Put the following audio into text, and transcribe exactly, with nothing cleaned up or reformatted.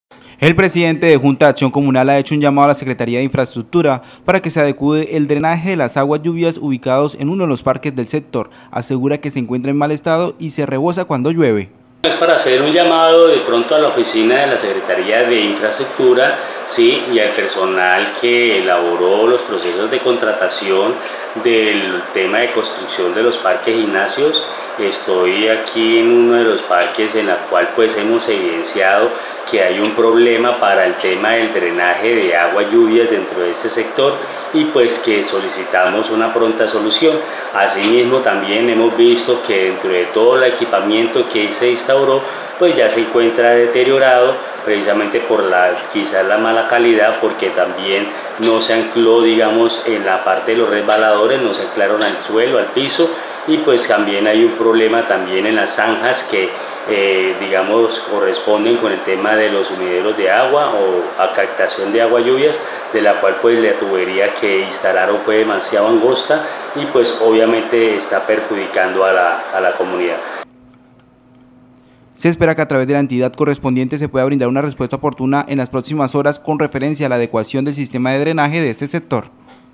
El presidente de Junta de Acción Comunal ha hecho un llamado a la Secretaría de Infraestructura para que se adecue el drenaje de las aguas lluvias ubicados en uno de los parques del sector. Asegura que se encuentra en mal estado y se rebosa cuando llueve. Es para hacer un llamado de pronto a la oficina de la Secretaría de Infraestructura, sí, y al personal que elaboró los procesos de contratación del tema de construcción de los parques gimnasios. Estoy aquí en uno de los parques en el cual pues hemos evidenciado que hay un problema para el tema del drenaje de agua lluvias dentro de este sector y pues que solicitamos una pronta solución. Asimismo también hemos visto que dentro de todo el equipamiento que se instauró pues ya se encuentra deteriorado precisamente por la quizás la mala calidad, porque también no se ancló digamos en la parte de los resbaladores, no se anclaron al suelo, al piso, y pues también hay un problema también en las zanjas que eh, digamos corresponden con el tema de los sumideros de agua o a captación de agua lluvias, de la cual pues la tubería que instalaron fue demasiado angosta y pues obviamente está perjudicando a la, a la comunidad. Se espera que a través de la entidad correspondiente se pueda brindar una respuesta oportuna en las próximas horas con referencia a la adecuación del sistema de drenaje de este sector.